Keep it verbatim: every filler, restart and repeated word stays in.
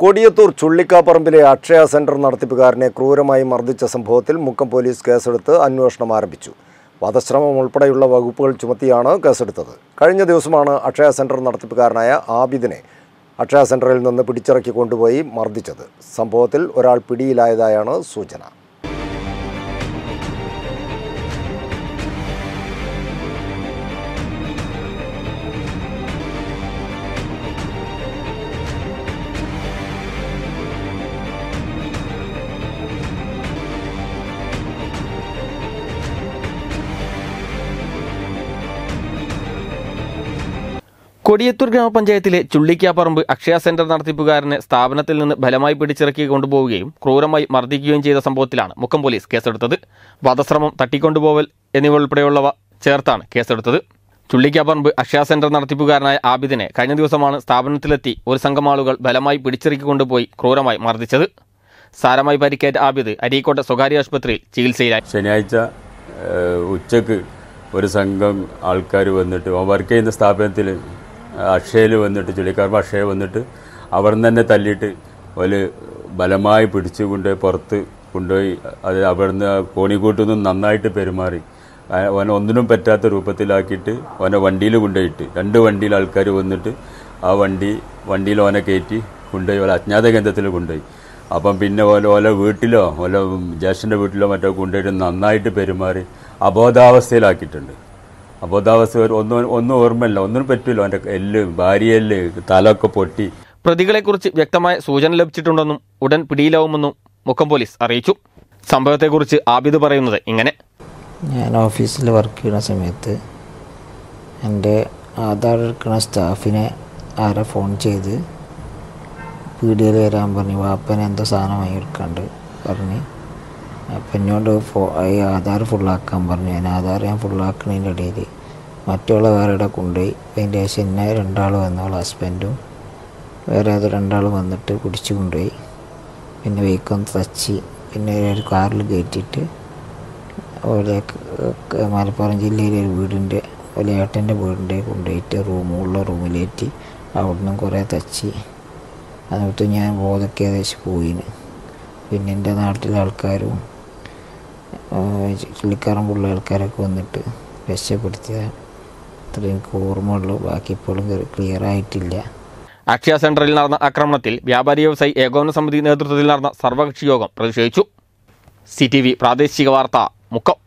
കൊടിയത്തൂർ ചുള്ളിക്കാപ്പറമ്പിലെ അക്ഷയ സെന്റർ നടത്തിപ്പുകാരനെ ക്രൂരമായി മർദ്ദിച്ച സംഭവത്തിൽ മുക്കം പോലീസ് കേസെടുത്ത് അന്വേഷണം ആരംഭിച്ചു. വധശ്രമം ഉൾപ്പെടെയുള്ള വകുപ്പുകൾ ചുമത്തിയാണ് കേസെടുത്തത്. കഴിഞ്ഞ ദിവസമാണ് അക്ഷയ സെന്റർ നടത്തിപ്പുകാരനായ ആബിദിനെ അക്ഷയ സെന്ററിൽ നിന്ന് പിടിച്ചിറക്കി കൊണ്ടുപോയി മർദ്ദിച്ചത്. സംഭവത്തിൽ ഒരാൾ പിടിയിലായതായാണ് സൂചന. കൊടിയത്തൂർ ഗ്രാമപഞ്ചായത്തിലെ ചുള്ളിക്കാപ്പറമ്പ് അക്ഷയ സെന്റർ നടത്തിപ്പുകാരനെ സ്ഥാപനത്തിൽ നിന്ന് ബലമായി പിടിച്ചിറക്കി കൊണ്ടുപോവുകയും ക്രൂരമായി മർദ്ദിക്കുകയും ചെയ്ത സംഭവത്തിലാണ് മുക്കം പോലീസ് കേസെടുത്തത്. വധശ്രമം, തട്ടിക്കൊണ്ടുപോവൽ എന്നിവ ഉൾപ്പെടെയുള്ളവ ചേർത്താണ് കേസെടുത്തത്. ചുള്ളിക്കാപ്പറമ്പ് അക്ഷയ സെന്റർ നടത്തിപ്പുകാരനായ ആബിദിനെ കഴിഞ്ഞ ദിവസമാണ് സ്ഥാപനത്തിലെത്തി ഒരു സംഘം ആളുകൾ ബലമായി പിടിച്ചിറക്കി കൊണ്ടുപോയി ക്രൂരമായി മർദ്ദിച്ചത്. സാരമായി പരിക്കേറ്റ ആബിദ് അരീക്കോട്ടെ സ്വകാര്യ ആശുപത്രിയിൽ ചികിത്സയിലായി. ശനിയാഴ്ച ഉച്ചക്ക് ഒരു സംഘം ആൾക്കാർ വന്നിട്ട് വർക്ക് ചെയ്യുന്ന സ്ഥാപനത്തിൽ അക്ഷയയിൽ വന്നിട്ട് ചുള്ളിക്കാപ്പറമ്പ് അക്ഷയ വന്നിട്ട് അവിടെ നിന്ന് തന്നെ തല്ലിയിട്ട് ഒരു ബലമായി പിടിച്ചുകൊണ്ട് പുറത്ത് കൊണ്ടുപോയി അത് അവിടുന്ന് കോണിക്കൂട്ടിൽ നിന്നും നന്നായിട്ട് പെരുമാറി അവനെ ഒന്നിനും പറ്റാത്ത രൂപത്തിലാക്കിയിട്ട് അവനെ വണ്ടിയിൽ കൊണ്ടുപോയിട്ട് രണ്ട് വണ്ടിയിൽ ആൾക്കാർ വന്നിട്ട് ആ വണ്ടി വണ്ടിയിൽ അവനെ കയറ്റി കൊണ്ടുപോയി ഓല അജ്ഞാത കേന്ദ്രത്തിൽ കൊണ്ടുപോയി. അപ്പം പിന്നെ ഓല ഓല വീട്ടിലോ ഓല ജ്യേഷ്ഠൻ്റെ വീട്ടിലോ മറ്റോ കൊണ്ടുപോയിട്ട് നന്നായിട്ട് പെരുമാറി അബോധാവസ്ഥയിലാക്കിയിട്ടുണ്ട്. അബോധാവസ്ഥ ഒന്നും ഒന്നും ഓർമ്മയില്ല, ഒന്നും പറ്റില്ല. അവൻ്റെ എല്ല് ഭാര്യയെല്ല് തലൊക്കെ പൊട്ടി. പ്രതികളെക്കുറിച്ച് വ്യക്തമായ സൂചന ലഭിച്ചിട്ടുണ്ടെന്നും ഉടൻ പിടിയിലാവുമെന്നും മുക്കം പോലീസ് അറിയിച്ചു. സംഭവത്തെക്കുറിച്ച് ആബിദ് പറയുന്നത് ഇങ്ങനെ: ഞാൻ ഓഫീസിൽ വർക്ക് ചെയ്യുന്ന സമയത്ത് എൻ്റെ ആധാർ എടുക്കുന്ന സ്റ്റാഫിനെ ആരെ ഫോൺ ചെയ്ത് പീടികയിൽ വരാൻ പറഞ്ഞു. വാപ്പനെ എന്തോ സാധനമായി എടുക്കാണ്ട് പറഞ്ഞ് അപ്പം എന്നോട് ഫോ ഈ ആധാർ ഫുള്ളാക്കാൻ പറഞ്ഞു. ഞാൻ ആധാർ ഞാൻ ഫുള്ളാക്കുന്നതിൻ്റെ ഇടയിൽ മറ്റുള്ള വേറെ ഇവിടെ കൊണ്ടുപോയി. അതിൻ്റെ ശേഷം എന്നെ രണ്ടാൾ വന്നോളൂ, ഹസ്ബൻഡും വേറെ അത് രണ്ടാൾ വന്നിട്ട് പിടിച്ചു കൊണ്ടുപോയി. പിന്നെ വെയ്ക്കൊന്ന് തച്ച് പിന്നെ ഒരു കാറിൽ കയറ്റിയിട്ട് ഒരു മലപ്പുറം ജില്ലയിലെ ഒരു വീടിൻ്റെ ഒരു ഏട്ടൻ്റെ വീടിൻ്റെ കൊണ്ടുപോയിട്ട് റൂമുള്ള റൂമിലേറ്റി അവിടുന്ന് കുറേ തച്ച് എന്നിട്ട് ഞാൻ ബോധമൊക്കെ ഏകദേശം പോയിന്. പിന്നെ എൻ്റെ നാട്ടിലെ ആൾക്കാരും ചുള്ളിക്കാറമ്പുള്ള ആൾക്കാരൊക്കെ വന്നിട്ട് രക്ഷപ്പെടുത്തിയതാണ്. അത്ര എനിക്ക് ഓർമ്മയുള്ളൂ. ബാക്കി ഇപ്പോഴും ക്ലിയർ ആയിട്ടില്ല. അക്ഷയ സെന്ററിൽ നടന്ന ആക്രമണത്തിൽ വ്യാപാരി വ്യവസായി ഏകോപന സമിതി നേതൃത്വത്തിൽ നടന്ന സർവകക്ഷി യോഗം പ്രതിഷേധിച്ചു. സി ടി വി പ്രാദേശിക വാർത്ത മുക്കം.